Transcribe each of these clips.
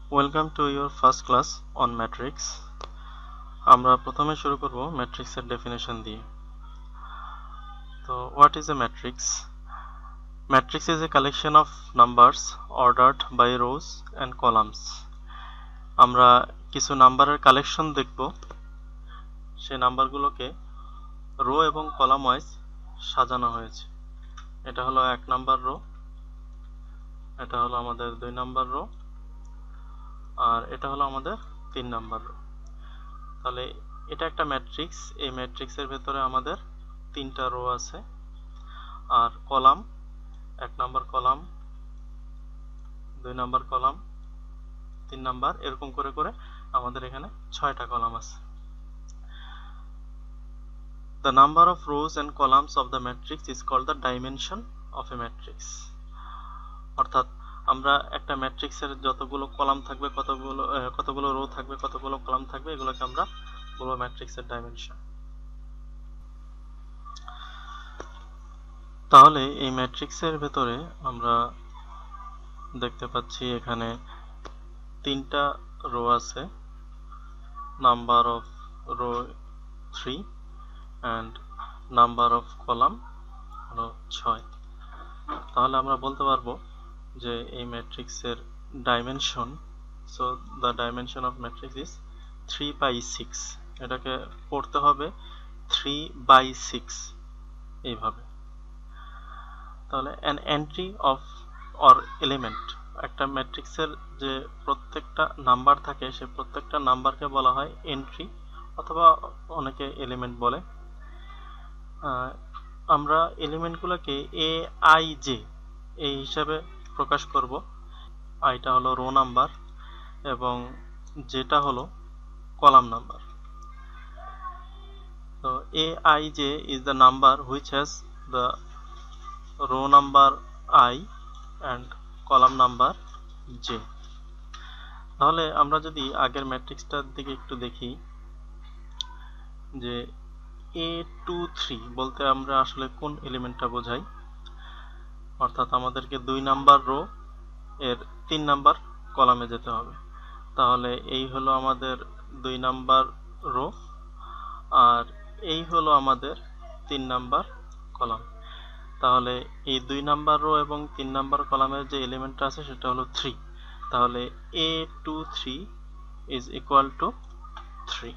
Welcome to your first class on matrix. আমরা প্রথমে শুরু করব ম্যাট্রিক্সের ডেফিনেশন দিয়ে। তো what is a matrix? Matrix is a collection of numbers ordered by rows and columns. আমরা কিছু নাম্বারের কালেকশন দেখব, সেই নাম্বারগুলোকে রো এবং কলাম ওয়াইজ সাজানো হয়েছে। এটা হলো 1 নাম্বার রো, এটা হলো আমাদের 2 নাম্বার রো, আর এটা হলো আমাদের 3 নাম্বার রো। তাহলে এটা একটা ম্যাট্রিক্স। এই ম্যাট্রিক্সের ভেতরে আমাদের 3টা রো আছে, আর column 1 number column, 2 number column, 3 number, এরকম করে করে আমাদের এখানে 6টা কলাম আছে। The number of rows and columns of the matrix is called the dimension of a matrix. অর্থাৎ আমরা একটা ম্যাট্রিক্সের যতগুলো কলাম থাকবে, কতগুলো রো থাকবে, কতগুলো কলাম থাকবে, এগুলোকে আমরা বলবো ম্যাট্রিক্সের ডাইমেনশন। তাহলে এই ম্যাট্রিক্সের ভেতরে আমরা দেখতে পাচ্ছি এখানে 3টা রো আছে, number of row 3 and number of column হলো 6। তাহলে আমরা বলতে পারবো যে এই ম্যাট্রিক্সের dimension, so the dimension of matrix is 3/6। এটাকে পড়তে হবে 3/6 এইভাবে। তাহলে an entry of or element, একটা ম্যাট্রিক্সের যে প্রত্যেকটা নাম্বার থাকে সে প্রত্যেকটা নাম্বারকে বলা হয় এন্ট্রি অথবা অনেকে এলিমেন্ট বলে। আমরা এলিমেন্টগুলোকে এ আই জে এই হিসাবে প্রকাশ করব। আইটা হলো রো নাম্বার এবং যেটা হলো কলাম নাম্বার। তো A I J is the number which has the row number I and column number J. তাহলে আমরা যদি আগের ম্যাট্রিক্সটার দিকে একটু দেখি, যে A23 বলতে আমরা আসলে কোন এলিমেন্টটা বোঝাই, অর্থাৎ আমাদেরকে 2 নাম্বার রো এর 3 নাম্বার কলামে যেতে হবে। তাহলে এই হলো আমাদের 2 নাম্বার রো, আর এই হলো আমাদের 3 নাম্বার কলাম। তাহলে এই 2 নাম্বার রো এবং 3 নাম্বার কলামের যে এলিমেন্টটা আছে সেটা হলো 3। তাহলে A23 is equal to 3।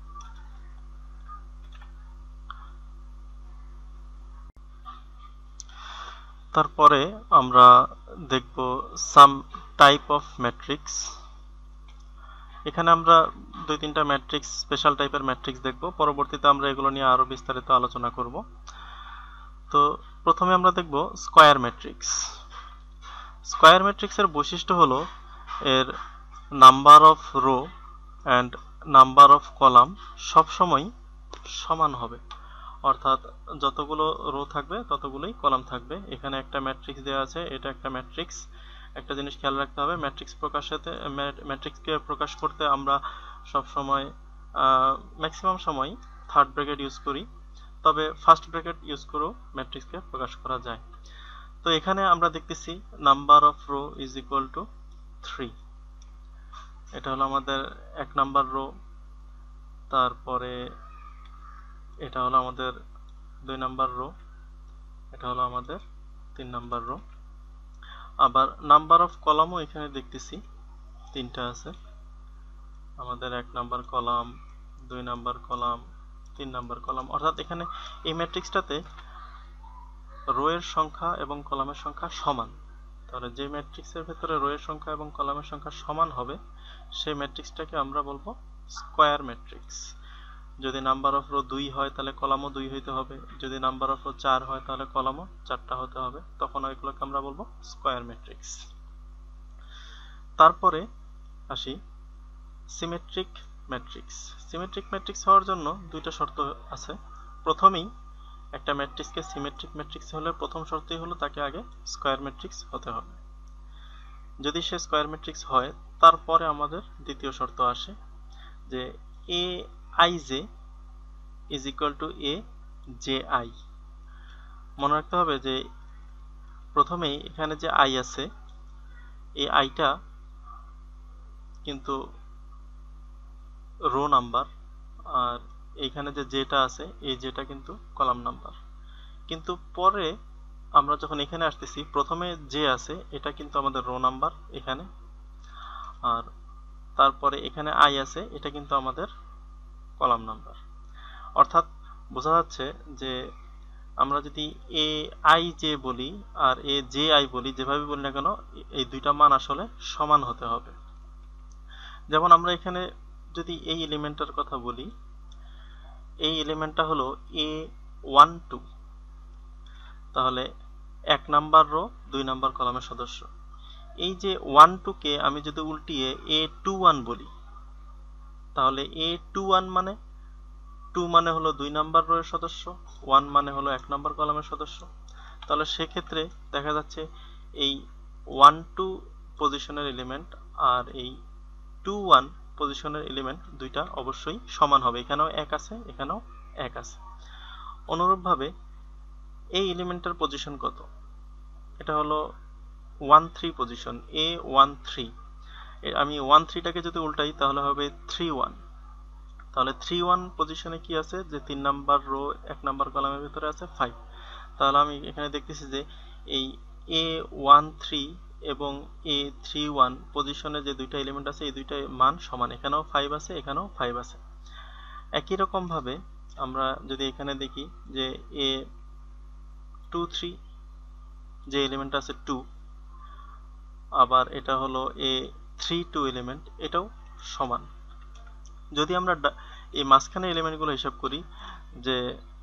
তারপরে আমরা দেখব সাম টাইপ অফ ম্যাট্রিক্স। এখানে আমরা 2-3টা ম্যাট্রিক্স, স্পেশাল টাইপের ম্যাট্রিক্স দেখব। পরবর্তীতে আমরা এগুলো নিয়ে আরো বিস্তারিত আলোচনা করব। তো প্রথমে আমরা দেখব স্কয়ার ম্যাট্রিক্স। স্কয়ার ম্যাট্রিক্সের বৈশিষ্ট্য হলো এর number of row and number of column সবসময় সমান হবে, অর্থাৎ যতগুলো রো থাকবে ততগুলোই কলাম থাকবে। এখানে একটা ম্যাট্রিক্স দেওয়া আছে, এটা একটা ম্যাট্রিক্স। একটা জিনিস খেয়াল রাখতে হবে, ম্যাট্রিক্সকে প্রকাশ করতে আমরা সবসময় ম্যাক্সিমাম সময় থার্ড ব্র্যাকেট ইউজ করি, তবে ফার্স্ট ব্র্যাকেট ইউজ করেও ম্যাট্রিক্সকে প্রকাশ করা যায়। তো এখানে আমরা দেখতেছি number of row is equal to 3। এটা হলো আমাদের 1 নাম্বার রো, তারপরে এটা হলো আমাদের 2 নাম্বার রো, এটা হলো আমাদের 3 নাম্বার রো। আবার নাম্বার অফ কলামও এখানে দেখতেছি 3টা আছে, আমাদের 1 number column, 2 number column, 3 number column. অর্থাৎ এখানে এই ম্যাট্রিক্সটাতে রো এর সংখ্যা এবং কলামের সংখ্যা সমান। তাহলে যে ম্যাট্রিক্সের ভেতরে রো এর সংখ্যা এবং কলামের সংখ্যা সমান হবে সেই ম্যাট্রিক্সটাকে আমরা বলবো স্কয়ার ম্যাট্রিক্স। যদি নাম্বার অফ রো 2 হয় তাহলে কলামও 2 হইতে হবে, যদি নাম্বার অফ রো 4 হয় তাহলে কলামও 4টা হতে হবে, তখন ওইগুলোকে আমরা বলবো স্কয়ার ম্যাট্রিক্স। তারপরে আসি সিমেট্রিক ম্যাট্রিক্স। সিমেট্রিক ম্যাট্রিক্স হওয়ার জন্য 2টা শর্ত আছে। প্রথমেই একটা ম্যাট্রিক্সকে সিমেট্রিক ম্যাট্রিক্স হলে প্রথম শর্তই হলো তাকে আগে স্কয়ার ম্যাট্রিক্স হতে হবে। যদি সে স্কয়ার ম্যাট্রিক্স হয় তারপরে আমাদের দ্বিতীয় শর্ত আসে যে A I J is equal to A J I. মনে রাখতে হবে যে প্রথমেই এখানে যে আই আছে, এই আইটা কিন্তু রো নাম্বার, আর এইখানে যে যেটা আছে এই যেটা কিন্তু কলাম নাম্বার। কিন্তু পরে আমরা যখন এখানে আসতেছি, প্রথমে যে আছে এটা কিন্তু আমাদের রো নাম্বার এখানে, আর তারপরে এখানে আই আছে এটা কিন্তু আমাদের কলাম নাম্বার। অর্থাৎ বোঝা যাচ্ছে যে আমরা যদি এ আই জে বলি আর এ জে আই বলি, যেভাবে বলি না কেন, এই দুইটা মান আসলে সমান হতে হবে। যেমন আমরা এখানে যদি এই এলিমেন্টটার কথা বলি, এই এলিমেন্টটা হলো A12, তাহলে 1 নাম্বার রো 2 নাম্বার কলামের সদস্য। এই যে 12 কে আমি যদি উল্টিয়ে A21 বলি, তাহলে A21 মানে 2 মানে হলো 2 নাম্বার রো এর সদস্য, 1 মানে হলো 1 নাম্বার কলামের সদস্য। তাহলে সেক্ষেত্রে দেখা যাচ্ছে এই 12 পজিশনের এলিমেন্ট আর এই 21 পজিশনের এলিমেন্ট দুইটা অবশ্যই সমান হবে। এখানেও 1 আছে, এখানেও 1 আছে। অনুরূপভাবে এই এলিমেন্টের পজিশন কত? এটা হলো 13 পজিশন, A13। আমি 13টাকে যদি উল্টাই তাহলে হবে 31। তাহলে 31 পজিশনে কি আছে? যে 3 নাম্বার রো 1 নাম্বার কলামের ভিতরে আছে 5। তাহলে আমি এখানে দেখতেছি যে এই A13 এবং A31 পজিশনে যে দুইটা এলিমেন্ট আছে এই দুইটা মান সমান, এখানেও 5 আছে, এখানেও 5 আছে। একই রকম ভাবে আমরা যদি এখানে দেখি যে A23 যে এলিমেন্ট আছে 2, আবার এটা হলো A32 এলিমেন্ট, এটাও সমান। যদি আমরা এই মাঝখানে এলিমেন্টগুলো হিসাব করি, যে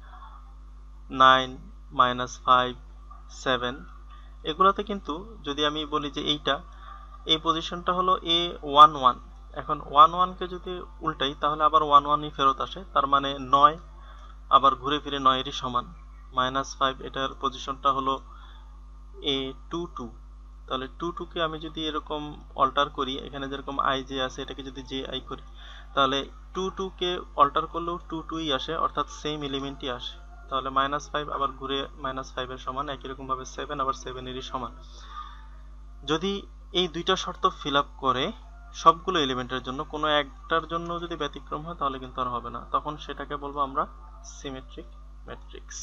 9 -5 7, এগুলোতে কিন্তু যদি আমি বলি যে এই পজিশনটা হলো A11, এখন 11 কে যদি উল্টাই তাহলে আবার 11ই ফেরত আসে, তার মানে 9 আবার ঘুরে ফিরে 9 এরই সমান। -5 এটার পজিশনটা হলো A22, তাহলে 22 কে আমি যদি এরকম অল্টার করি, এখানে যেরকম আই জে আছে এটাকে যদি জে আই করি, তাহলে 22 কে অল্টার করলেও 22ই আসে, অর্থাৎ সেম এলিমেন্টই আসে। তাহলে -5 আবার ঘুরে -5 এর সমান, একই রকম ভাবে 7 আবার 7 এরই সমান। যদি এই দুইটা শর্ত ফিল আপ করে সবগুলো এলিমেন্টের জন্য, কোনো একটার জন্য যদি ব্যতিক্রম হয় তাহলে কিন্তু আর হবে না, তখন সেটাকে বলবো আমরা সিমেট্রিক ম্যাট্রিক্স।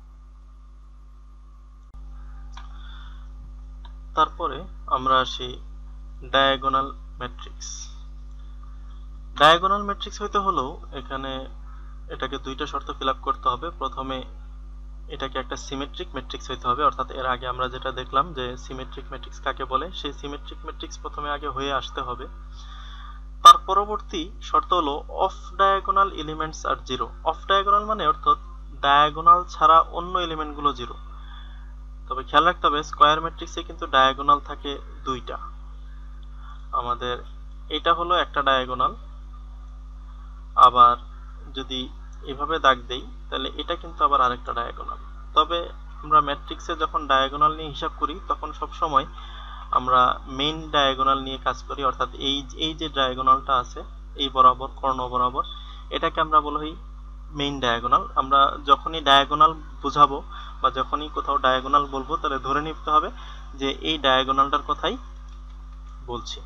তারপরে আমরা আসি ডায়াগোনাল ম্যাট্রিক্স। ডায়াগোনাল ম্যাট্রিক্স হইতে হলেও এখানে এটাকে দুইটা শর্ত ফিল আপ করতে হবে। প্রথমে এটাকে একটা সিমেট্রিক ম্যাট্রিক্স হইতে হবে, অর্থাৎ এর আগে আমরা যেটা দেখলাম যে সিমেট্রিক ম্যাট্রিক্স কাকে বলে, সেই সিমেট্রিক ম্যাট্রিক্স প্রথমে আগে হয়ে আসতে হবে। তার পরবর্তী শর্ত হলো off diagonal elements are zero. Off diagonal মানে অর্থাৎ ডায়াগোনাল ছাড়া অন্য এলিমেন্টগুলো জিরো। তবে খেয়াল রাখতে হবে স্কয়ার ম্যাট্রিক্সে কিন্তু ডায়াগোনাল থাকে দুইটা। আমাদের এটা হলো একটা ডায়াগোনাল, আবার যদি এভাবে দাগ দেই তাহলে এটা কিন্তু আবার আরেকটা ডায়াগোনাল। তবে আমরা ম্যাট্রিক্সে যখন ডায়াগোনাল নিয়ে হিসাব করি তখন সব সময় আমরা মেইন ডায়াগোনাল নিয়ে কাজ করি, অর্থাৎ এই যে ডায়াগোনালটা আছে এই বরাবর কর্ণ বরাবর, এটাকে আমরা বলি মেইন ডায়াগোনাল। আমরা যখনই ডায়াগোনাল বুঝাবো বা যখনই কোথাও ডায়াগোনাল বলবো তাহলে ধরে নিতে হবে যে এই ডায়াগোনালটার কথাই বলছি।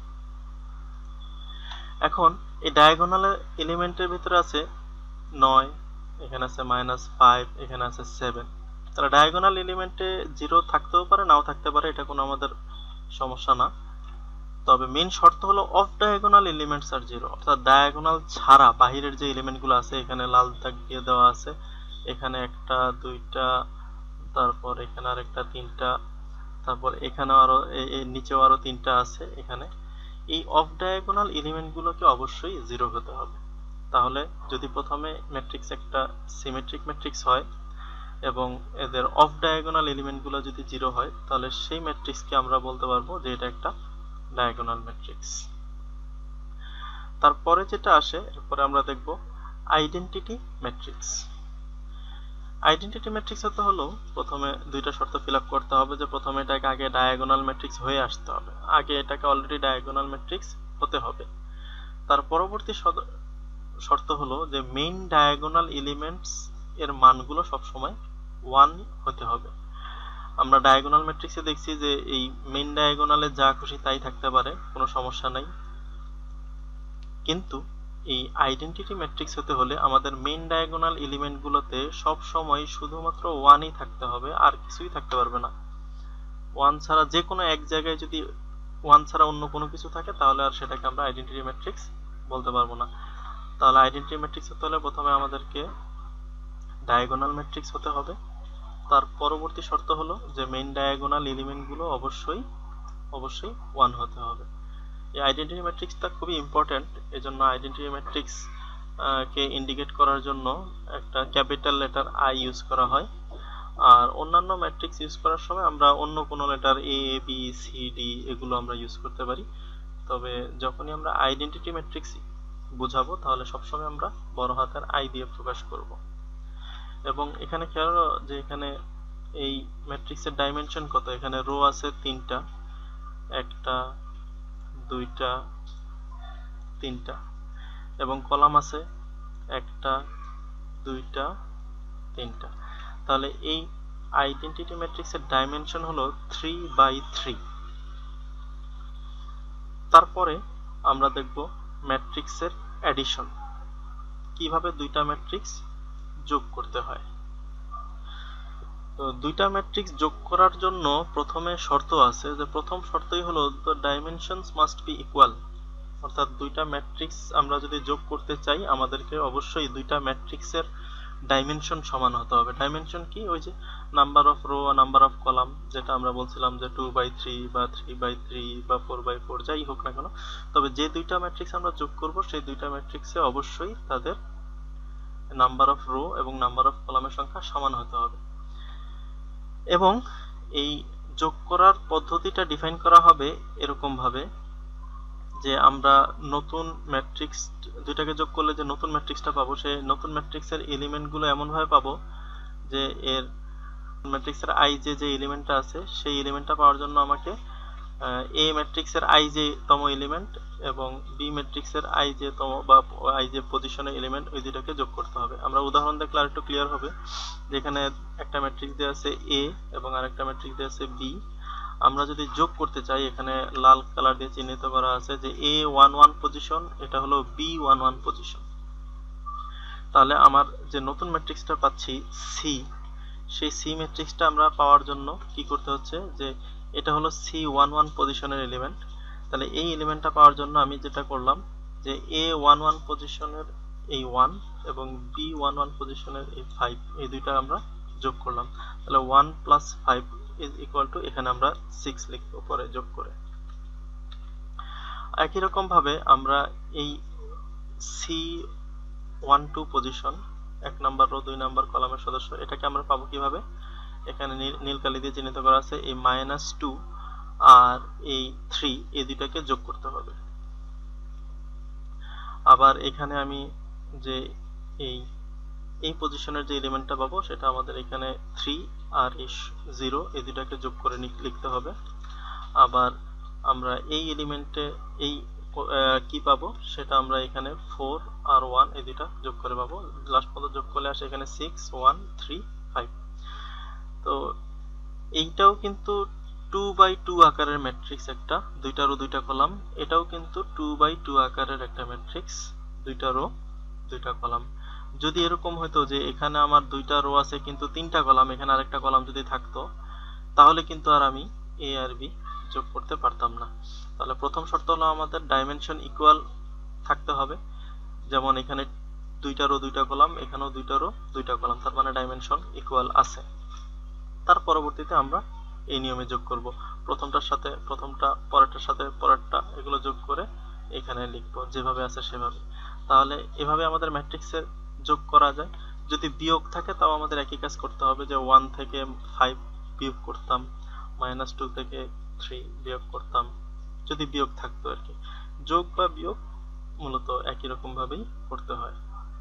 এখন এই ডায়াগোনালের এলিমেন্টের ভিতরে আছে 9, এখানে আছে -5, এখানে আছে 7। তাহলে ডায়াগোনাল এলিমেন্টে 0 থাকতেও পারে, নাও থাকতে পারে, এটা কোনো আমাদের সমস্যা না। তবে মেইন শর্ত হলো অফ ডায়াগোনাল এলিমেন্টস আর 0, অর্থাৎ ডায়াগোনাল ছাড়া বাহিরের যে এলিমেন্টগুলো আছে, এখানে লাল দাগ দিয়ে দেওয়া আছে, এখানে একটা, দুইটা, তারপর এখানে আরেকটা, তিনটা, তারপর এখানেও আরো নিচেও আরো তিনটা আছে। এখানে এই অফ ডায়াগোনাল এলিমেন্টগুলোকে অবশ্যই 0 হতে হবে। তাহলে যদি প্রথমে ম্যাট্রিক্স একটা সিমেট্রিক ম্যাট্রিক্স হয় এবং এদের অফ ডায়াগোনাল এলিমেন্টগুলো যদি 0 হয় তাহলে সেই ম্যাট্রিক্সকে আমরা বলতে পারবো যে এটা একটা ডায়াগোনাল ম্যাট্রিক্স। তারপরে যেটা আসে, এরপরে আমরা দেখব আইডেন্টিটি ম্যাট্রিক্স। আইডেন্টিটি ম্যাট্রিক্স হতে হলো প্রথমে দুইটা শর্ত ফিল আপ করতে হবে, যে প্রথমে এটাকে আগে ডায়াগোনাল ম্যাট্রিক্স হয়ে আসতে হবে, আগে এটাকে অলরেডি ডায়াগোনাল ম্যাট্রিক্স হতে হবে। তার পরবর্তী শর্ত হলো যে মেইন ডায়াগোনাল এলিমেন্টস এর মানগুলো সবসময় 1 হতে হবে। আমরা ডায়াগোনাল ম্যাট্রিক্সে দেখছি যে এই মেইন ডায়াগোনালে যা খুশি তাই থাকতে পারে, কোনো সমস্যা নাই। কিন্তু এই আইডেন্টিটি ম্যাট্রিক্স হতে হলে আমাদের মেইন ডায়াগোনাল এলিমেন্টগুলোতে সব সময় শুধুমাত্র 1ই থাকতে হবে, আর কিছুই থাকতে পারবে না। 1 ছাড়া যে কোনো এক জায়গায় যদি 1 ছাড়া অন্য কোনো কিছু থাকে তাহলে আর সেটাকে আমরা আইডেন্টিটি ম্যাট্রিক্স বলতে পারবো না। তাহলে আইডেন্টিটি ম্যাট্রিক্স হতে হলে প্রথমে আমাদেরকে ডায়াগোনাল ম্যাট্রিক্স হতে হবে। তার পরবর্তী শর্ত হলো যে মেইন ডায়াগোনাল এলিমেন্টগুলো অবশ্যই 1 হতে হবে। এই আইডেন্টিটি ম্যাট্রিক্সটা খুবই ইম্পর্টেন্ট, এজন্য আইডেন্টিটি ম্যাট্রিক্স কে ইন্ডিকেট করার জন্য একটা ক্যাপিটাল লেটার আই ইউজ করা হয়। আর অন্যান্য ম্যাট্রিক্স ইউজ করার সময় আমরা অন্য কোনো letter A B C D এগুলো আমরা ইউজ করতে পারি। তবে যখনই আমরা আইডেন্টিটি ম্যাট্রিক্স বুঝাবো তাহলে সবসময় আমরা বড় হাতের আই দিয়ে প্রকাশ করব। এবং এখানে খেয়াল যে এখানে এই ম্যাট্রিক্সের ডাইমেনশন কত, এখানে রো আছে 3টা, 1টা 2টা 3টা, এবং কলাম আছে 1টা 2টা 3টা। তাহলে এই আইডেন্টিটি ম্যাট্রিক্সের ডাইমেনশন হলো 3/3। তারপরে আমরা দেখব ম্যাট্রিক্সের অ্যাডিশন, কিভাবে দুইটা ম্যাট্রিক্স যোগ করতে হয়। তো দুইটা ম্যাট্রিক্স যোগ করার জন্য প্রথমে শর্ত আছে, যে প্রথম শর্তই হলো the dimensions must be equal। অর্থাৎ দুইটা ম্যাট্রিক্স আমরা যদি যোগ করতে চাই আমাদেরকে অবশ্যই দুইটা ম্যাট্রিক্সের ডাইমেনশন সমান হতে হবে। ডাইমেনশন কি? ওই যে নাম্বার অফ রো আর নাম্বার অফ কলাম, যেটা আমরা বলছিলাম যে 2/3 বা 3/3 বা 4/4 যাই হোক না কেন, তবে যে দুইটা ম্যাট্রিক্স আমরা যোগ করব সেই দুইটা ম্যাট্রিক্সে অবশ্যই তাদের নাম্বার অফ রো এবং নাম্বার অফ কলামের সংখ্যা সমান হতে হবে। এবং এই যোগ করার পদ্ধতিটা ডিফাইন করা হবে এরকম ভাবে যে আমরা নতুন ম্যাট্রিক্স দুইটাকে যোগ করলে যে নতুন ম্যাট্রিক্সটা পাবো, সেই নতুন ম্যাট্রিক্সের এলিমেন্টগুলো এমনভাবে পাবো যে এর ম্যাট্রিক্সের আই যে এলিমেন্টটা আছে সেই এলিমেন্টটা পাওয়ার জন্য আমাকে এ ম্যাট্রিক্সের আই যে তম এলিমেন্ট এবং বি ম্যাট্রিক্সের আই যে তম বা আই যে পজিশনের এলিমেন্ট ওই দুটাকে যোগ করতে হবে। আমরা উদাহরণ দেখলে আরেকটু ক্লিয়ার হবে। যেখানে একটা ম্যাট্রিক্স দেওয়া আছে এ এবং আরেকটা ম্যাট্রিক্স দেওয়া আছে বি। আমরা যদি যোগ করতে চাই, এখানে লাল কালার দিয়ে চিহ্নিত করা আছে যে A11 পজিশন, এটা হলো B11 পজিশন। তাহলে আমার যে নতুন ম্যাট্রিক্সটা পাচ্ছি সি, সেই সি ম্যাট্রিক্সটা আমরা পাওয়ার জন্য কি করতে হচ্ছে যে এটা হলো C11 পজিশনের এলিমেন্ট। তাহলে এই এলিমেন্টটা পাওয়ার জন্য আমি যেটা করলাম যে A11 পজিশনের এই 1 এবং B11 পজিশনের এই 5, এই দুইটা আমরা যোগ করলাম। তাহলে 1 + 5 is equal to এখানে আমরা 6 লিখব পরে যোগ করে। একই রকম ভাবে আমরা এই C12 position, 1 number rho 2 number কলামের সদস্য, এটাকে আমরা পাবো কিভাবে? এখানে নীল কালি দিয়ে চিহ্নিত করা আছে এই -2 আর এই 3, এই দুটাকে যোগ করতে হবে। আবার এখানে আমি যে এই পজিশনের যে এলিমেন্টটা পাবো সেটা আমাদের এখানে 3 আর 0, এই দুটাকে যোগ করে লিখতে হবে। আবার আমরা এই এলিমেন্টে এই কি পাবো সেটা আমরা এখানে 4 আর 1, এই দুটা যোগ করে পাবো। লাস্ট পর্যন্ত যোগ করলে আসে এখানে 6 1 3 5। তো এইটাও কিন্তু 2/2 আকারের ম্যাট্রিক্স, একটা দুইটা রো দুইটা কলাম। এটাও কিন্তু 2/2 আকারের একটা ম্যাট্রিক্স, দুইটা রো দুইটা কলাম। যদি এরকম হতো যে এখানে আমার দুইটা রো আছে কিন্তু 3টা কলাম, এখানে আরেকটা কলাম যদি থাকতো তাহলে কিন্তু আর আমি এ আর বি যোগ করতে পারতাম না। তাহলে প্রথম শর্ত হলো আমাদের ডাইমেনশন ইকুয়াল থাকতে হবে। যেমন এখানে দুইটা রো দুইটা কলাম, এখানেও দুইটা রো দুইটা কলাম, তার মানে ডাইমেনশন ইকুয়াল আছে। তার পরবর্তীতে আমরা এই নিয়মে যোগ করব, প্রথমটার সাথে প্রথমটা, পরেরটার সাথে পরেরটা, এগুলো যোগ করে এখানে লিখবো যেভাবে আছে সেভাবে। তাহলে এভাবে আমাদের ম্যাট্রিক্সের যোগ করা যায়। যদি বিয়োগ থাকে তাও আমাদের একই কাজ করতে হবে, যে 1 থেকে 5 বিয়োগ করতাম, -2 থেকে 3 বিয়োগ করতাম, যদি বিয়োগ থাকতো আর কি। যোগ বা বিয়োগ মূলত একই রকম ভাবেই করতে হয়।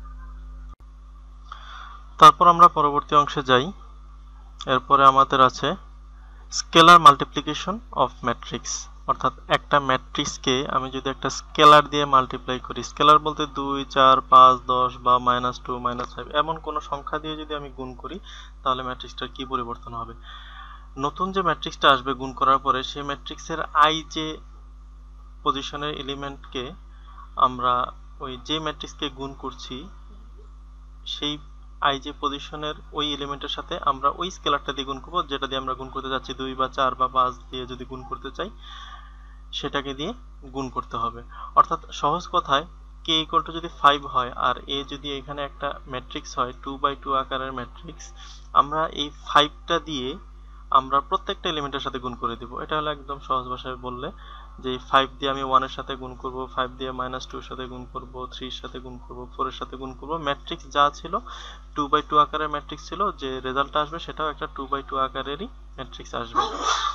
তারপর আমরা পরবর্তী অংশে যাই। এরপরে আমাদের আছে স্কেলার মাল্টিপ্লিকেশন অফ ম্যাট্রিক্স, অর্থাৎ একটা ম্যাট্রিক্সকে আমি যদি একটা স্কেলার দিয়ে মাল্টিপ্লাই করি, স্কেলার বলতে 2 4 5 10 বা -2 -5 এমন কোন সংখ্যা দিয়ে যদি আমি গুণ করি তাহলে ম্যাট্রিক্সটার কি পরিবর্তন হবে? নতুন যে ম্যাট্রিক্সটা আসবে গুণ করার পরে সেই ম্যাট্রিক্সের আই যে পজিশনের এলিমেন্টকে আমরা ওই যে ম্যাট্রিক্সকে গুণ করছি সেই i যে পজিশনের ওই এলিমেন্টের সাথে আমরা ওই স্কেলারটা দিয়ে গুণ করব, যেটা দিয়ে আমরা গুণ করতে যাচ্ছি 2 বা 4 বা 5 দিয়ে যদি গুণ করতে চাই সেটাকে দিয়ে গুণ করতে হবে। অর্থাৎ সহজ কথায় k ইকুয়াল টু যদি 5 হয় আর a যদি এখানে একটা ম্যাট্রিক্স হয় 2x2 আকারের ম্যাট্রিক্স, আমরা এই 5টা দিয়ে আমরা প্রত্যেকটা এলিমেন্টের সাথে গুণ করে দিব। এটা হলো একদম সহজ ভাষায় বললে যে 5 দিয়ে আমি 1 এর সাথে গুণ করব, 5 দিয়ে -2 এর সাথে গুণ করব, 3 এর সাথে গুণ করব, 4 এর সাথে গুণ করব। ম্যাট্রিক্স যা ছিল 2x2 আকারের ম্যাট্রিক্স ছিল, যে রেজাল্টটা আসবে সেটাও একটা 2x2 আকারেরই ম্যাট্রিক্স আসবে।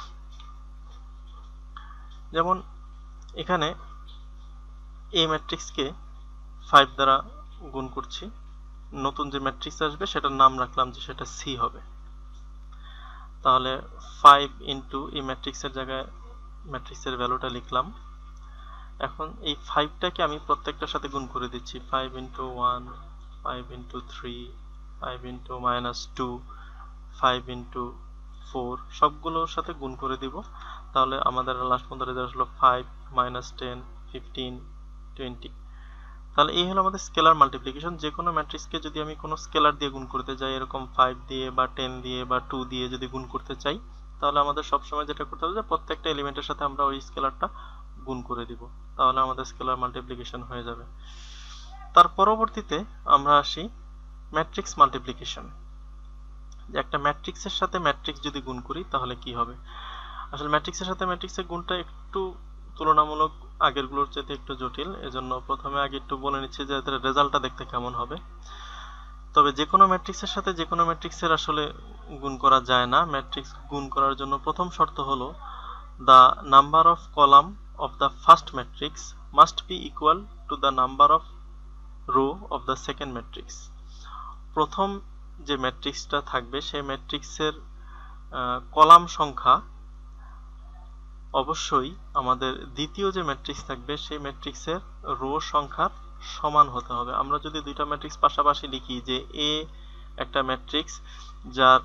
যেমন এখানে এই ম্যাট্রিক্সকে 5 দ্বারা গুণ করছি, নতুন যে ম্যাট্রিক্স আসবে সেটার নাম রাখলাম যে সেটা C হবে। তাহলে 5 ইনটু এই ম্যাট্রিক্সের জায়গায় ম্যাট্রিক্সের ভ্যালুটা লিখলাম। এখন এই 5টাকে আমি প্রত্যেকটার সাথে গুণ করে দিচ্ছি। 5 ইনটু 1, 5 ইনটু 3, 5 ইনটু -2, 5 ইনটু 4, সবগুলোর সাথে গুণ করে দিব। তাহলে আমাদের লাস্ট পর্যন্ত রেজাল্ট হলো 5, -10, 15, 20। তাহলে এই হলো আমাদের স্কেলার মাল্টিপ্লিকেশন। যে কোনো ম্যাট্রিক্সকে যদি আমি কোনো স্কেলার দিয়ে গুণ করতে চাই, এরকম 5 দিয়ে বা 10 দিয়ে বা 2 দিয়ে যদি গুণ করতে চাই, তাহলে আমাদের সবসময় যেটা করতে হবে যে প্রত্যেকটা এলিমেন্টের সাথে আমরা ওই স্কেলারটা গুণ করে দিব, তাহলে আমাদের স্কেলার মাল্টিপ্লিকেশন হয়ে যাবে। তার পরবর্তীতে আমরা আসি ম্যাট্রিক্স মাল্টিপ্লিকেশন। যে একটা ম্যাট্রিক্সের সাথে ম্যাট্রিক্স যদি গুণ করি তাহলে কি হবে। আসলে ম্যাট্রিক্সের সাথে ম্যাট্রিক্সের গুণটা একটু তুলনামূলক আগেরগুলোর চেয়ে একটু জটিল, এজন্য প্রথমে আগে একটু বলে নিচ্ছি যে এদের রেজাল্টটা দেখতে কেমন হবে। তবে যে কোনো ম্যাট্রিক্সের সাথে যে কোনো ম্যাট্রিক্সের আসলে গুণ করা যায় না। ম্যাট্রিক্স গুণ করার জন্য প্রথম শর্ত হলো the number of column of the first matrix must be equal to the number of row of the second matrix। প্রথম যে ম্যাট্রিক্সটা থাকবে সেই ম্যাট্রিক্সের কলাম সংখ্যা অবশ্যই আমাদের দ্বিতীয় যে ম্যাট্রিক্স থাকবে সেই ম্যাট্রিক্সের রো সংখ্যার সমান হতে হবে। আমরা যদি দুইটা ম্যাট্রিক্স পাশাপাশি লিখি যে এ একটা ম্যাট্রিক্স যার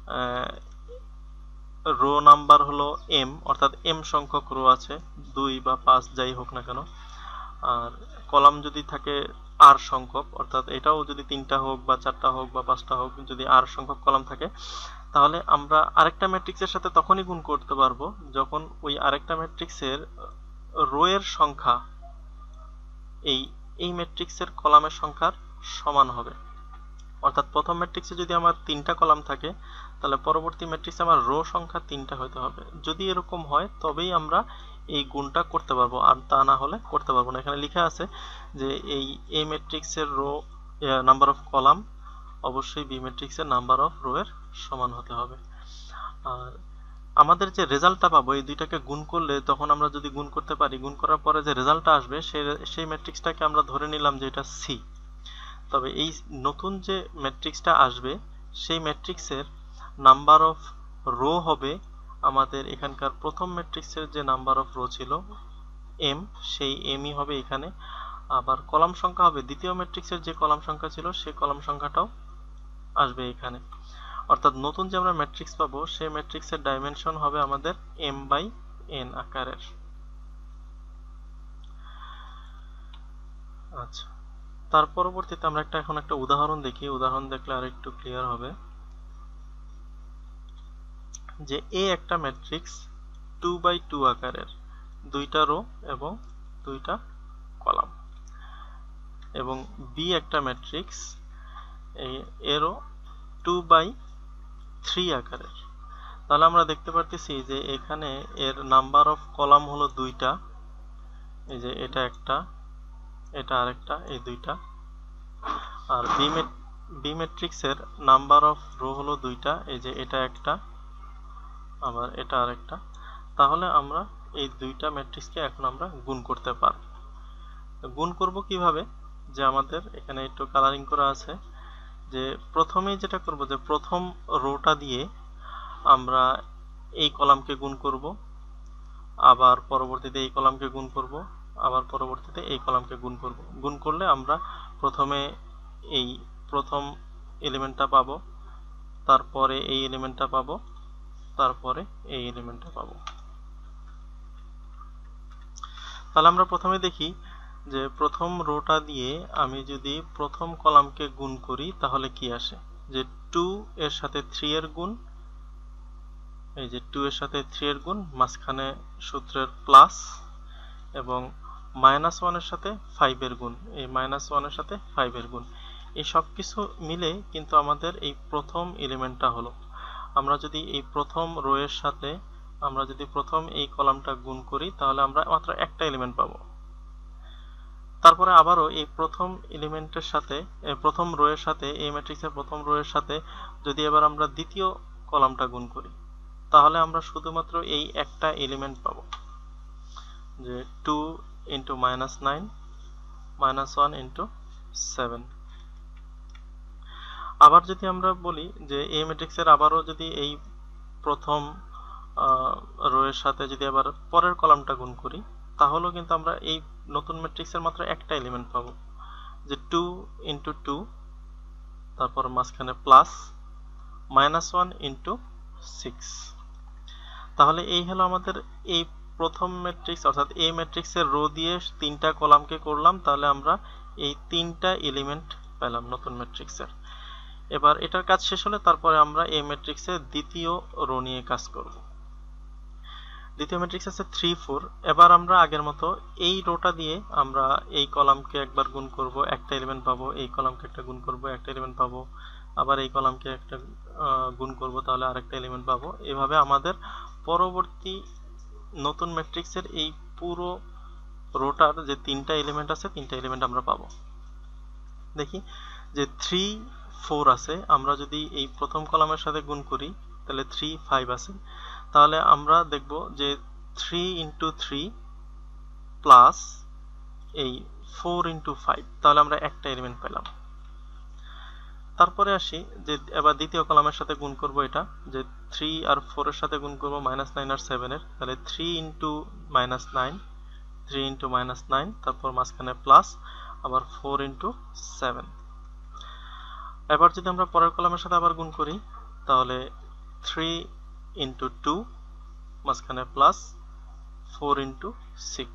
রো নাম্বার হলো m, অর্থাৎ m সংখ্যক রো আছে, 2 বা 5 যাই হোক না কেন, আর কলাম যদি থাকে r সংখ্যক, অর্থাৎ এটাও যদি 3টা হোক বা 4টা হোক বা 5টা হোক, যদি r সংখ্যক কলাম থাকে, তাহলে আমরা আরেকটা ম্যাট্রিক্সের সাথে তখনই গুণ করতে পারবো যখন ওই আরেকটা ম্যাট্রিক্সের রো এর সংখ্যা এই ম্যাট্রিক্সের কলামের সংখ্যার সমান হবে। অর্থাৎ প্রথম ম্যাট্রিক্সে যদি আমার 3টা কলাম থাকে তাহলে পরবর্তী ম্যাট্রিক্সে আমার রো সংখ্যা 3টা হতে হবে। যদি এরকম হয় তবেই আমরা এই গুণটা করতে পারবো, আর তা না হলে করতে পারবো না। এখানে লেখা আছে যে এই ম্যাট্রিক্সের রো নাম্বার অফ কলাম অবশ্যই বি ম্যাট্রিক্সের নাম্বার অফ রো এর সমান হতে হবে। আর আমাদের যে রেজাল্টটা পাবো এই দুইটাকে গুণ করলে, তখন আমরা যদি গুণ করতে পারি, গুণ করার পরে যে রেজাল্টটা আসবে সেই ম্যাট্রিক্সটাকে আমরা ধরে নিলাম যে এটা সি। তবে এই নতুন যে ম্যাট্রিক্সটা আসবে সেই ম্যাট্রিক্সের নাম্বার অফ রো হবে আমাদের এখানকার প্রথম ম্যাট্রিক্সের যে নাম্বার অফ রো ছিল m, সেই mই হবে এখানে। আবার কলাম সংখ্যা হবে দ্বিতীয় ম্যাট্রিক্সের যে কলাম সংখ্যা ছিল সেই কলাম সংখ্যাটাও আসবে এখানে। অর্থাৎ নতুন যে আমরা ম্যাট্রিক্স পাবো সেই ম্যাট্রিক্সের ডাইমেনশন হবে আমাদের m/n আকারের। আচ্ছা, তার পরবর্তীতে আমরা এখন একটা উদাহরণ দেখি। উদাহরণ দেখলে আর একটু ক্লিয়ার হবে যে এ একটা ম্যাট্রিক্স 2x2 আকারের, 2টা রো এবং 2টা কলাম, এবং বি একটা ম্যাট্রিক্স এরও 2x3 আকারের। তাহলে আমরা দেখতে পারতেছি যে এখানে এর নাম্বার অফ কলাম হলো 2টা, এই যে এটা একটা, এটা আরেকটা, এই 2টা। আর বি ম্যাট্রিক্সের নাম্বার অফ রো হলো 2টা, এই যে এটা একটা, আবার এটা আরেকটা। তাহলে আমরা এই 2টা ম্যাট্রিক্সকে এখন আমরা গুণ করতে পারব। গুণ করব কিভাবে, যে আমাদের এখানে একটু কালারিং করা আছে, যে প্রথমেই যেটা করব যে প্রথম রোটা দিয়ে আমরা এই কলামকে গুণ করব, আবার পরবর্তীতে এই কলামকে গুণ করব, আবার পরবর্তীতে এই কলামকে গুণ করব। গুণ করলে আমরা প্রথমে এই প্রথম এলিমেন্টটা পাবো, তারপরে এই এলিমেন্টটা পাবো, তারপরে এই এলিমেন্টটা পাবো। তাহলে আমরা প্রথমে দেখি যে প্রথম রোটা দিয়ে আমি যদি প্রথম কলামকে গুণ করি তাহলে কি আসে, যে 2 এর সাথে 3 এর গুণ, এই যে 2 এর সাথে 3 এর গুণ, মাঝখানে সূত্রের প্লাস, এবং -1 এর সাথে 5 এর গুণ, এই -1 এর সাথে 5 এর গুণ, এই সব কিছু মিলে কিন্তু আমাদের এই প্রথম এলিমেন্টটা হলো। আমরা যদি এই প্রথম রো এর সাথে আমরা যদি প্রথম এই কলামটা গুণ করি তাহলে আমরা মাত্র একটা এলিমেন্ট পাবো। তারপরে আবারও এই প্রথম এলিমেন্টের সাথে প্রথম রো এর সাথে এই ম্যাট্রিক্সের প্রথম রো এর সাথে যদি এবার আমরা দ্বিতীয় কলামটা গুণ করি তাহলে আমরা শুধুমাত্র এই একটা এলিমেন্ট পাবো, যে 2 × -9 -1 × 7। আবার যদি আমরা বলি যে এই ম্যাট্রিক্সের আবারও যদি এই প্রথম রো এর সাথে যদি আবার পরের কলামটা গুণ করি তাহলেও কিন্তু আমরা এই নতুন ম্যাট্রিক্সের মাত্র একটা এলিমেন্ট পাবো, যে 2 × 2, তারপর মাঝখানে প্লাস, -1 × 6। তাহলে এই হলো আমাদের এই প্রথম ম্যাট্রিক্স, অর্থাৎ এই ম্যাট্রিক্সের রো দিয়ে তিনটা কলামকে করলাম, তাহলে আমরা এই তিনটা এলিমেন্ট পেলাম নতুন ম্যাট্রিক্সের। এবার এটার কাজ শেষ হলে তারপরে আমরা এই ম্যাট্রিক্সের দ্বিতীয় রো নিয়ে কাজ করব। দ্বিতীয় ম্যাট্রিক্স আছে 3 4। এবার আমরা আগের মতো এই রোটা দিয়ে আমরা এই কলামকে একবার গুণ করব, একটা এলিমেন্ট পাবো, এই কলামকে একটা গুণ করব, একটা এলিমেন্ট পাবো, আবার এই কলামকে একটা গুণ করব, তাহলে আরেকটা এলিমেন্ট পাবো। এভাবে আমাদের পরবর্তী নতুন ম্যাট্রিক্সের এই পুরো রোটার যে তিনটা এলিমেন্ট আছে তিনটা এলিমেন্ট আমরা পাবো। দেখি যে 3 4 আছে, আমরা যদি এই প্রথম কলামের সাথে গুণ করি তাহলে 3 5 আছে, তাহলে আমরা দেখব যে 3 × 3 প্লাস এই 4 × 5, তাহলে আমরা একটা এলিমেন্ট পেলাম। তারপরে আসি যে এবার দ্বিতীয় কলামের সাথে গুণ করব, এটা যে 3 আর 4 এর সাথে গুণ করব -9 আর 7 এর, তাহলে 3 × -9, 3 × -9, তারপর মাঝখানে প্লাস, আবার 4 × 7। এবার যদি আমরা পরের কলামের সাথে আবার গুণ করি তাহলে 3 × 2, মাঝখানে প্লাস, 4 × 6।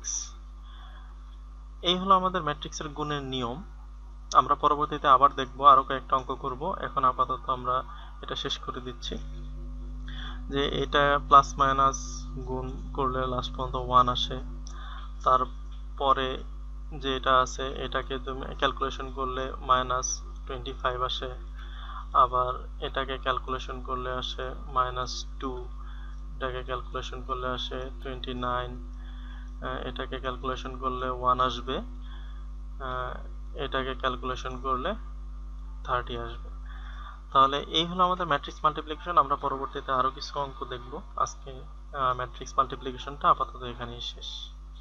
এই হলো আমাদের ম্যাট্রিক্সের গুণের নিয়ম। আমরা পরবর্তীতে আবার দেখব, আরো কয়েকটা অঙ্ক করব। এখন আপাতত আমরা এটা শেষ করে দিচ্ছি, যে এটা প্লাস মাইনাস গুণ করলে লাস্ট পর্যন্ত 1 আসে। তারপরে যে এটা আছে এটাকে তুমি ক্যালকুলেশন করলে -25 আসে, আবার এটাকে ক্যালকুলেশন করলে আসে -2, এটাকে ক্যালকুলেশন করলে আসে 29, এটাকে ক্যালকুলেশন করলে 1 আসবে, এটাকে ক্যালকুলেশন করলে 30 আসবে। তাহলে এই হলো আমাদের ম্যাট্রিক্স মাল্টিপ্লিকেশন। আমরা পরবর্তীতে আরো কিছু অঙ্ক দেখব। আজকে ম্যাট্রিক্স মাল্টিপ্লিকেশনটা আপাতত এখানেই শেষ।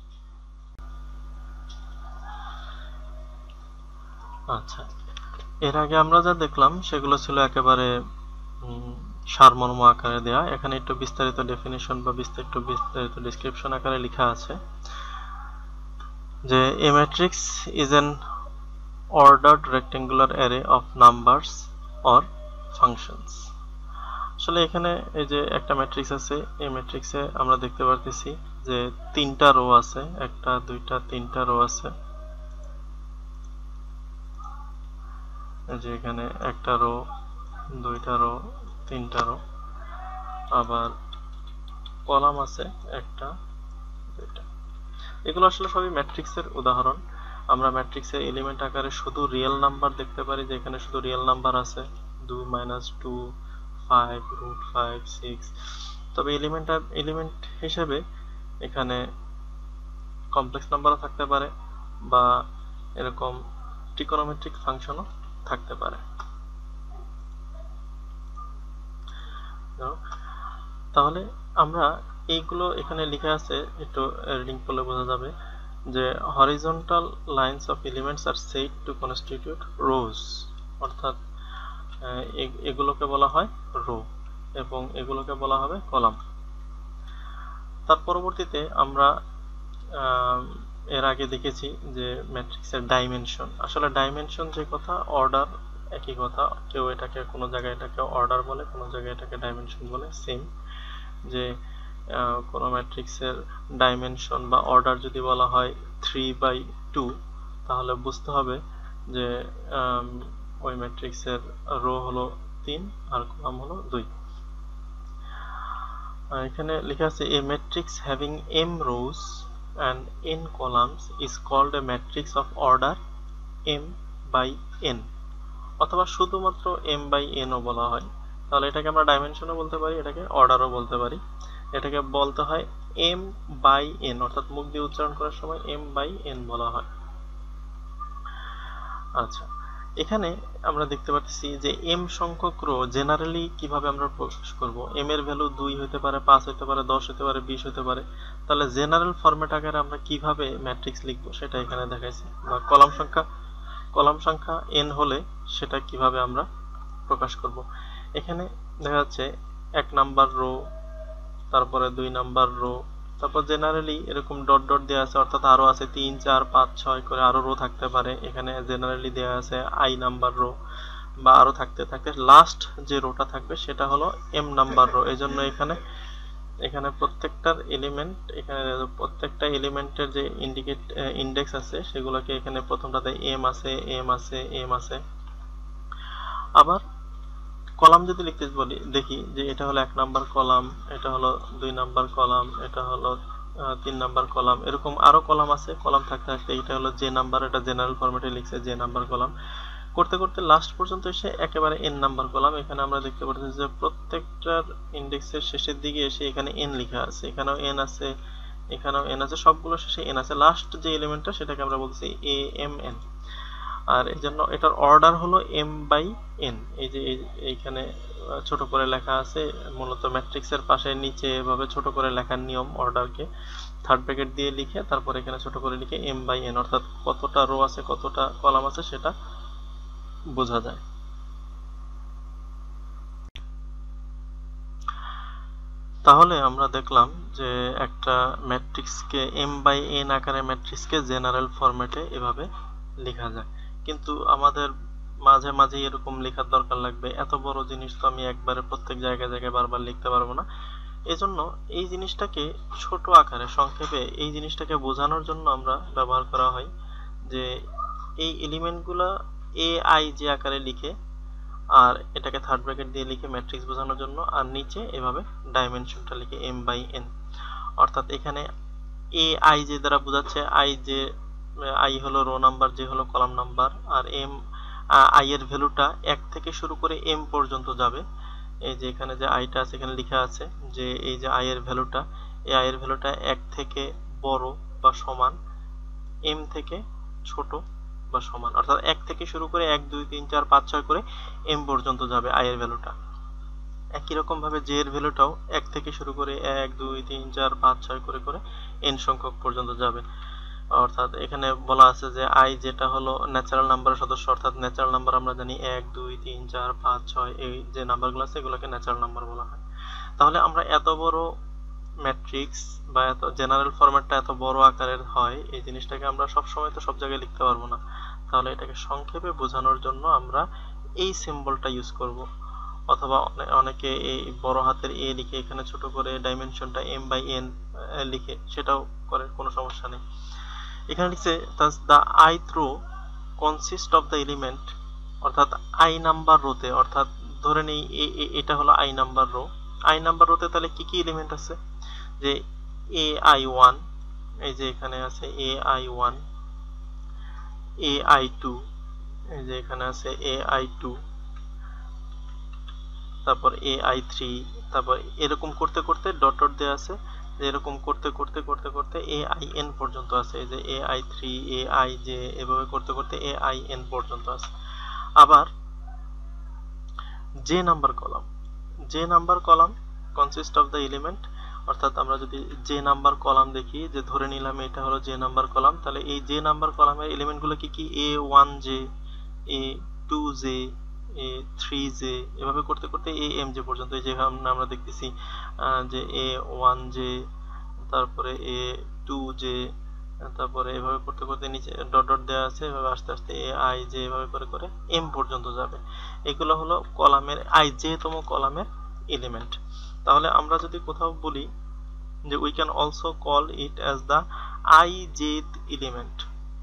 আচ্ছা, এর আগে আমরা যা দেখলাম সেগুলো ছিল একেবারে সারমর্ম আকারে দেয়া। এখানে একটু বিস্তারিত ডেফিনিশন বা বিস্তারিত ডেসক্রিপশন আকারে লেখা আছে যে a matrix is an ordered rectangular array of numbers or functions। আসলে এখানে এই যে একটা ম্যাট্রিক্স আছে, এই ম্যাট্রিক্সে আমরা দেখতে পারতেছি যে তিনটা রো আছে, একটা দুইটা তিনটা রো আছে। এই যে এখানে একটা রো, দুইটা রো, তিনটা রো, আবার কলাম আছে একটা দুইটা। এগুলো আসলে সবই ম্যাট্রিক্সের উদাহরণ। আমরা ম্যাট্রিক্সের এলিমেন্ট আকারে শুধু রিয়েল নাম্বার দেখতে পারি, যে এখানে শুধু রিয়েল নাম্বার আছে 2 -2 5 √5 6। তবে এলিমেন্ট হিসেবে এখানে কমপ্লেক্স নাম্বারও থাকতে পারে বা এরকম ট্রিকোনোমেট্রিক ফাংশনও থাকতে পারে। তাহলে আমরা এইগুলো এখানে লেখা আছে, একটু রিডিং করলে বোঝা যাবে যে horizontal lines of elements are said to constitute rows, অর্থাৎ এগুলোকে বলা হয় রো এবং এগুলোকে বলা হবে কলাম। তার পরবর্তীতে আমরা এর আগে দেখেছি যে ম্যাট্রিক্সের ডাইমেনশন। আসলে ডাইমেনশন যে কথা, অর্ডার একই কথা। কেউ এটাকে কোনো জায়গায় এটাকে অর্ডার বলে, কোনো জায়গায় এটাকে ডাইমেনশন বলে, সেম। যে কোনো ম্যাট্রিক্সের ডাইমেনশন বা অর্ডার যদি বলা হয় 3/2, তাহলে বুঝতে হবে যে ওই ম্যাট্রিক্সের রো হলো 3 আর কলাম হলো 2। এখানে লেখা আছে a matrix having m rows and n columns is called a matrix of order m/n, অথবা শুধুমাত্র m/n ও বলা হয়। তাহলে এটাকে আমরা ডাইমেনশনও বলতে পারি, এটাকে অর্ডারও বলতে পারি। এটাকে বলতে হয় m/n, অর্থাৎ মুখ দিয়ে উচ্চারণ করার সময় m/n বলা হয়। আচ্ছা, এখানে আমরা দেখতে পাচ্ছি যে m সংখ্যক রো জেনারেলি কিভাবে আমরা প্রকাশ করব। m এর ভ্যালু 2 হতে পারে, 5 হতে পারে, 10 হতে পারে, 20 হতে পারে। তাহলে জেনারেল ফরম্যাট আকারে আমরা কিভাবে ম্যাট্রিক্স লিখব সেটা এখানে দেখাইছি। বা কলাম সংখ্যা n হলে সেটা কিভাবে আমরা প্রকাশ করব। এখানে দেখা যাচ্ছে 1 নাম্বার রো, তারপরে 2 নাম্বার রো, তারপর জেনারেলি এরকম ডট ডট দেওয়া আছে, অর্থাৎ আরো আছে 3, 4, 5, 6 করে আরো রো থাকতে পারে। এখানে জেনারেলি দেওয়া আছে i নাম্বার রো, বা আরো থাকতে থাকতে লাস্ট যে রোটা থাকবে সেটা হলো m নাম্বার রো। এজন্য এখানে প্রত্যেকটার এলিমেন্ট, এখানে প্রত্যেকটা এলিমেন্টের যে ইন্ডেক্স আছে সেগুলোকে এখানে প্রথমটাতে m আছে, m আছে, m আছে। আবার কলাম যদি লিখতে বলি, দেখি যে এটা হলো 1 নাম্বার কলাম, এটা হলো 2 নাম্বার কলাম, এটা হলো 3 নাম্বার কলাম, এরকম আরো কলাম আছে। কলাম থাকতে থাকতে এটা হলো যে নাম্বার, এটা জেনারেল ফরম্যাটে লিখছে যে নাম্বার কলাম, করতে করতে লাস্ট পর্যন্ত এসে একেবারে n নাম্বার কলাম। এখানে আমরা দেখতে পাচ্ছি যে প্রত্যেকটার ইন্ডেক্সের শেষের দিকে এসে এখানে n লেখা আছে, এখানেও n আছে, এখানেও n আছে, সবগুলো শেষে n আছে। লাস্ট যে এলিমেন্টটা সেটাকে আমরা বলছি amn। আর এই জন্য এটার অর্ডার হলো m/n। এই যে এইখানে ছোট করে লেখা আছে, মূলত ম্যাট্রিক্সের পাশে নিচে এভাবে ছোট করে লেখার নিয়ম, অর্ডারকে থার্ড ব্র্যাকেট দিয়ে লিখে তারপর এখানে ছোট করে লিখে m/n, অর্থাৎ কতটা রো আছে কতটা কলাম আছে সেটা বোঝা যায়। তাহলে আমরা দেখলাম যে একটা ম্যাট্রিক্সকে m/n আকারে ম্যাট্রিক্সকে জেনারেল ফরম্যাটে এভাবে লেখা যায়। কিন্তু আমাদের মাঝে মাঝে এরকম লেখার দরকার লাগবে, এত বড় জিনিস তো আমি একবারে প্রত্যেক জায়গায় জায়গায় বারবার লিখতে পারবো না। এজন্য এই জিনিসটাকে ছোট আকারে সংক্ষেপে এই জিনিসটাকে বোঝানোর জন্য আমরা ব্যবহার করা হয় যে এই এলিমেন্টগুলো aij আকারে লিখে, আর এটাকে থার্ড ব্র্যাকেট দিয়ে লিখে ম্যাট্রিক্স বোঝানোর জন্য, আর নিচে এভাবে ডাইমেনশনটা লিখে m/n। অর্থাৎ এখানে aij দ্বারা বোঝাচ্ছে i হলো রো নাম্বার, j হলো কলাম নাম্বার, আর i এর ভ্যালুটা 1 থেকে শুরু করে m পর্যন্ত যাবে। এই যে এখানে যে আইটা আছে এখানে লেখা আছে যে এই যে i এর ভ্যালুটা, এই i এর ভ্যালুটা 1 থেকে বড় বা সমান, m থেকে ছোট বা সমান, অর্থাৎ 1 থেকে শুরু করে 1, 2, 3, 4, 5, 6 করে m পর্যন্ত যাবে i এর ভ্যালুটা। একই রকম ভাবে j এর ভ্যালুটাও 1 থেকে শুরু করে 1, 2, 3, 4, 5, 6 করে করে n সংখ্যক পর্যন্ত যাবে। অর্থাৎ এখানে বলা আছে যে i যেটা হলো ন্যাচারাল নাম্বারের সদস্য, অর্থাৎ ন্যাচারাল নাম্বার আমরা জানি 1, 2, 3, 4, 5, 6, এই যে নাম্বারগুলো আছে এগুলোকে ন্যাচারাল নাম্বার বলা হয়। তাহলে আমরা এত বড় ম্যাট্রিক্স বা এত জেনারেল ফরম্যাটটা এত বড় আকারের হয়, এই জিনিসটাকে আমরা সব সময় তো সব জায়গায় লিখতে পারবো না। তাহলে এটাকে সংক্ষেপে বোঝানোর জন্য আমরা এই সিম্বলটা ইউজ করব, অথবা অনেকে এই বড় হাতের a লিখে এখানে ছোট করে ডাইমেনশনটা m/n লিখে, সেটাও করে, কোনো সমস্যা নেই। এখানে লিখছে the ith row consist of the element, অর্থাৎ i নাম্বার রোতে, অর্থাৎ ধরে নেই এটা হলো i number row. i number রোতে তাহলে কি কি এলিমেন্ট আছে, যে ai1, এই যে এখানে আছে ai1, ai2, এই যে এখানে আছে ai2, তারপর ai3, তারপর এরকম করতে করতে ডট ডট দেওয়া আছে, এরকম করতে করতে করতে করতে ain পর্যন্ত আছে, এই যে ai3, aij, এভাবে করতে করতে ain পর্যন্ত আছে। আবার j number column consist of the element, অর্থাৎ আমরা যদি j নাম্বার কলাম দেখি, যে ধরে নিলাম এটা হলো j নাম্বার কলাম, তাহলে এই j নাম্বার কলামের এলিমেন্টগুলো কি কি, a1j, a2j, a3j, এভাবে করতে করতে amj পর্যন্ত। এই যে আমরা দেখতেছি যে a1j, তারপরে a2j, তারপরে এভাবে করতে করতে নিচে ডট ডট দেওয়া আছে, এভাবে আস্তে আস্তে aij, এভাবে করে করে m পর্যন্ত যাবে। এগুলো হলো কলামের ij তম কলামের এলিমেন্ট। তাহলে আমরা যদি কোথাও বলি যে we can also call it as the ijth element.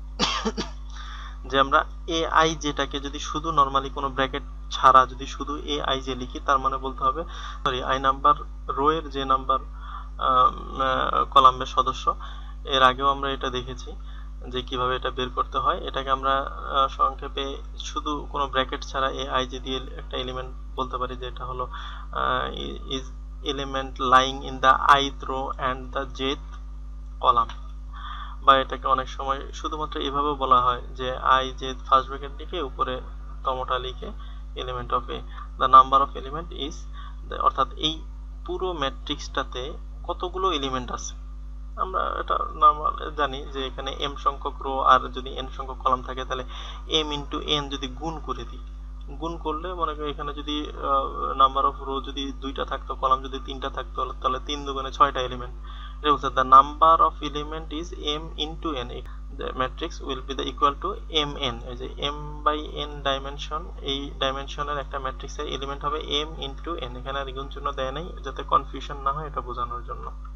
যে আমরা ai যেটাকে যদি শুধু নরমালি কোনো ব্র্যাকেট ছাড়া যদি শুধু ai যে লিখি, তার মানে বলতে হবে সরি i নাম্বার রো এর যে নাম্বার কলামের সদস্য। এর আগেও আমরা এটা দেখেছি যে কিভাবে এটা বের করতে হয়। এটাকে আমরা সংক্ষেপে শুধু কোনো ব্র্যাকেট ছাড়া ai যে দিয়ে একটা এলিমেন্ট বলতে পারি, যে এটা হলো is element lying in the ith row and the jth column. বা এটাকে অনেক সময় শুধুমাত্র এভাবেও বলা হয় যে i যে ফার্স্ট ব্র্যাকেট লিখে উপরে তমটা লিখে element of A, the number of element is, অর্থাৎ এই পুরো ম্যাট্রিক্সটাতে কতগুলো এলিমেন্ট আছে। আমরা এটা নরমাল জানি যে এখানে m সংখ্যক রো আর যদি n সংখ্যক কলাম থাকে তাহলে m ইনটু n যদি গুণ করে দিই, গুণ করলে মনে করি এখানে যদি নাম্বার অফ রো যদি 2টা থাকতো, কলাম যদি 3টা থাকতো, তাহলে 3 দুগুণে 6টা এলিমেন্ট। এটা বলছে the number of element is m into n, the matrix will be the equal to mn। এই যে m by n ডাইমেনশন, এই ডাইমেনশনের একটা ম্যাট্রিক্সের এলিমেন্ট হবে m into n। এখানে আর গুণ চিহ্ন দেয় নাই যাতে কনফিউশন না হয়, এটা বোঝানোর জন্য।